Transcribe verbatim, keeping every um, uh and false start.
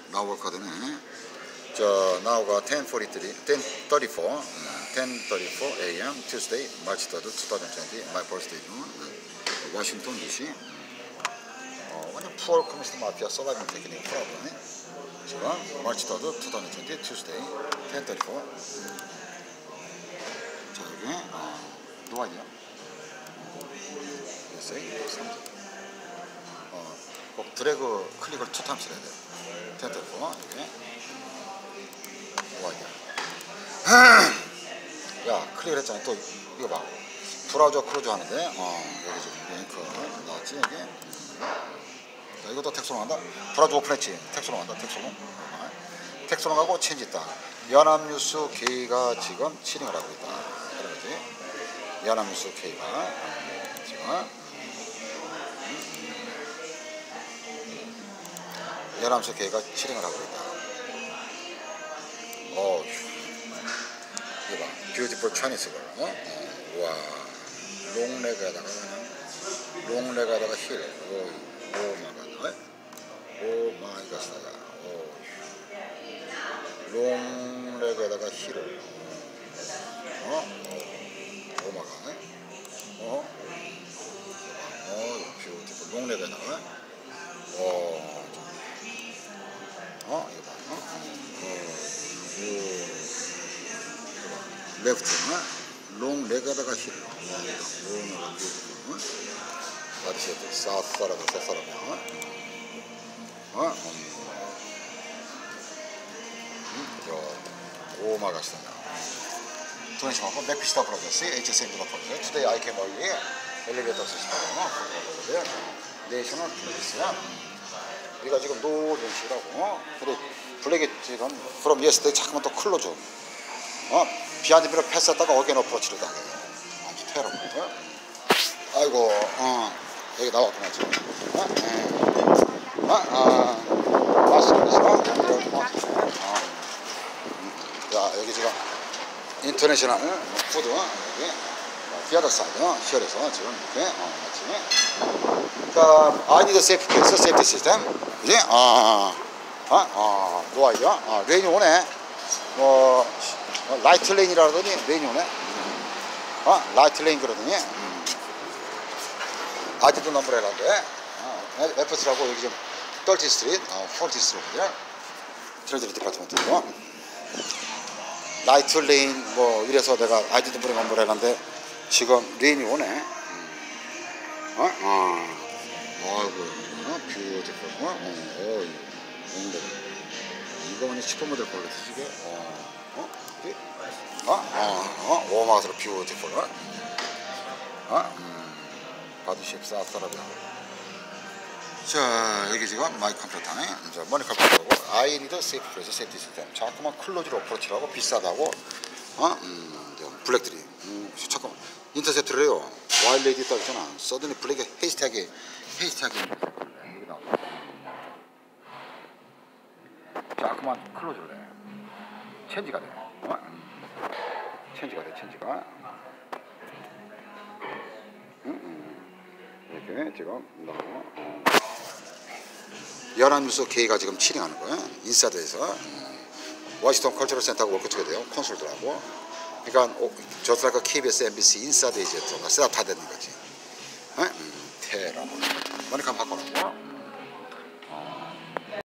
나우 카드네. 저 나우가 ten forty-three, ten thirty-four, ten thirty-four a.m. Tuesday, March third, twenty twenty. My birthday. 워싱턴 디씨. 어, 완전 푸어 커뮤니스트 마피아 서바이벌 테크닉 프로그램이 지금 March third, twenty twenty, Tuesday, ten thirty-four. 자 여기 어, 노아이디야. 어, 꼭 드래그 클릭을 투 타임스 해야 돼. ten thirty-four 이게 노아이디야. 야 클릭을 했잖아. 또 이거 봐. 브라우저 크루즈 하는데 어 여기 지금 링크 나왔지 여기. 자, 이것도 텍스트로 간다. 브라우저 오픈했지. 텍스트로 간다. 텍스트로. 어. 텍스트로 가고 체인지 있다. 연합뉴스 K가 지금 치링을 하고 있다. 이런 거지. 연합뉴스 K가 음, 지금 음, 연합뉴스 K가 치링을 하고 있다. 어, 이거 봐. 뷰티풀 차이니스 걸. 어? 어, 와. 롱레그에다가 그냥 롱레그에다가 힐. 오. 오 마이 갓. 오 마이 갓이다. 오. 롱레그에다가 힐을. 어? 오 마이 갓. 어? 어, 뷰티풀 롱레그에다가. 어. 어, 이거 봐. 어? 어. 오. 레프트. 롱레그에다가 힐. 오 마이 갓. 뷰티풀. 마디시에도 사우스사라도 세사람이야. 어? 음. 음, 오마가시다. 도네시마고 맥피시다 프로젝트, 에이치에스엠 프로젝트. Today I came early. 엘리베이터 시스템으로 그거거든. 내셔널 플레이스야. 우리가 지금 노den시라고. 근데 블랙이 지금 from yesterday 잠깐만 또 클로즈. 어? 비하인드 미러 패스했다가 어게인 어프로치를 당해. 아주 테러블. 어? 아이고, 어. 여기 나왔구나 지금. 어? 어? 아, 맞습니다. 어? 자, 여기 지금 인터내셔널 푸드 여기 피아더 사이드 시열에서 지금 이렇게 어, 맞지? 자, I need a safe case, safety system. 그지? 아, 아, 아, 노아이야. 아, 레인이 오네. 뭐, 라이트 레인이라 그러더니 레인이 오네. 어? 라이트 레인 그러더니. 아직도 넘버레라인데 어, 에프스라고 여기 좀 삼십 스트리트, 어, 사십 스트리트야. 트레저리 디파트먼트고 라이트 레인 뭐 이래서 내가 아직도 모르는 넘버레라인데 지금 레인이 오네. 음. 어? 어. 아이고, 어, 뷰티풀. 어, 어, 어, 이거 완전 슈퍼모델 퀄리티 이게. 어, 어, 어, 어, 어, 오마스로 뷰티풀. 어, 어, 음. 바디쉐입 사우스라비아. 자, 여기 지금 마이 컴퓨터네. 자, 머니 컴퓨터고 I need a safe place, safety system. 자꾸만 클로즈로 어프로치라고 비싸다고. 어, 음, 블랙들이. 음, 잠깐만. 인터셉트를 해요. 와일레이드 있다고 했잖아. 서든이 블랙이 헤이스트하게, 헤이스트하게. 여기 나와. 자꾸만 클로즈를 해. 체인지가 돼. 어? 음. 체인지가 돼, 체인지가. 음, 음. 이렇게 지금 나와. 어. 연합뉴스 K가 지금 치링하는 거야. 인사드에서 음. 워싱턴 컬처럴 센터하고 워크치게 돼요. 콘솔들하고. 그러니까 just like 케이비에스, 엠비씨 인사드 이제 셋업 다 되는 거지. 어? 음, 테러. 머니카 바꿔놓고.